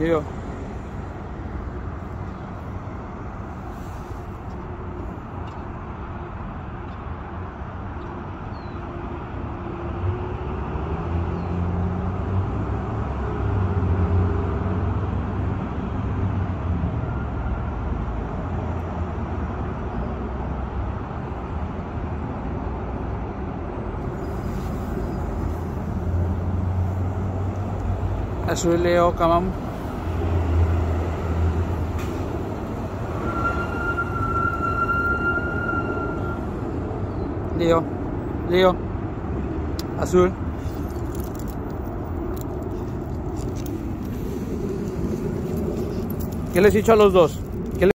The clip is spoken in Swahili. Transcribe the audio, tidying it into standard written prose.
Lío. Azul Leo Kamam. Leo. Azul. ¿Qué les he dicho a los dos?